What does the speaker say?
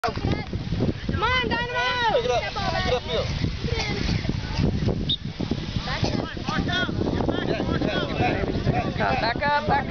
Come on, Dynamo! Pick it up. Get upfield. Back up, back